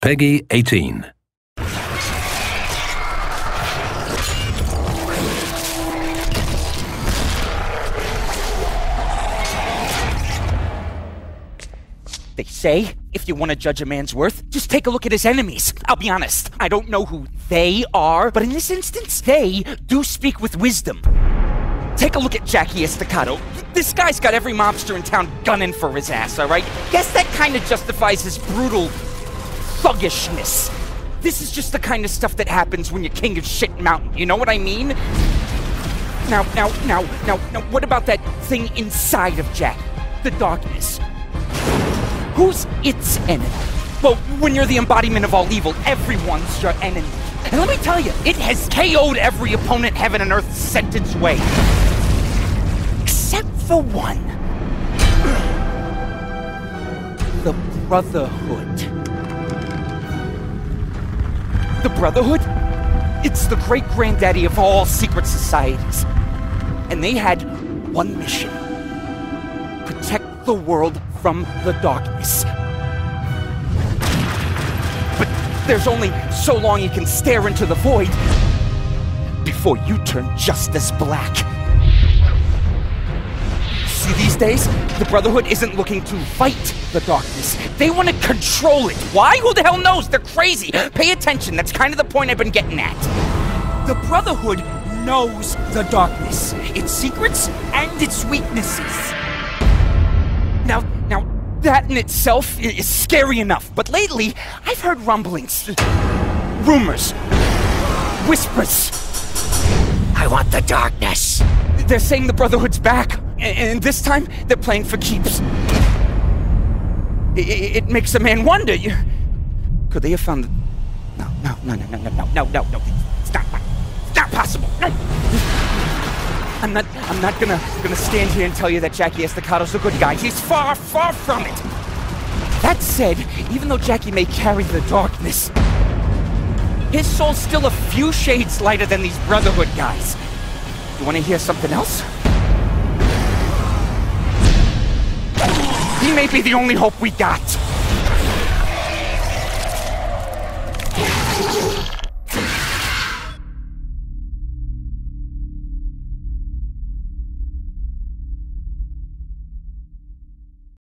Peggy 18. They say, if you want to judge a man's worth, just take a look at his enemies. I'll be honest, I don't know who they are, but in this instance, they do speak with wisdom. Take a look at Jackie Estacado. This guy's got every mobster in town gunning for his ass, alright? Guess that kind of justifies his brutal thuggishness. This is just the kind of stuff that happens when you're king of shit mountain, you know what I mean? Now, what about that thing inside of Jack? The darkness. Who's its enemy? Well, when you're the embodiment of all evil, everyone's your enemy. And let me tell you, it has KO'd every opponent heaven and earth sent its way. Except for one. The Brotherhood. The Brotherhood? It's the great-granddaddy of all secret societies. And they had one mission. Protect the world from the darkness. But there's only so long you can stare into the void before you turn just as black. See, these days, the Brotherhood isn't looking to fight the darkness. They want to control it. Why? Who the hell knows? They're crazy. Pay attention. That's kind of the point I've been getting at. The Brotherhood knows the darkness, its secrets and its weaknesses. Now, that in itself is scary enough, but lately, I've heard rumblings, rumors, whispers. I want the darkness. They're saying the Brotherhood's back, and this time, they're playing for keeps. It makes a man wonder, could they have found the... No. It's not possible. No. I'm not gonna stand here and tell you that Jackie Estacado's a good guy. He's far, far from it. That said, even though Jackie may carry the darkness, his soul's still a few shades lighter than these Brotherhood guys. You wanna hear something else? He may be the only hope we got.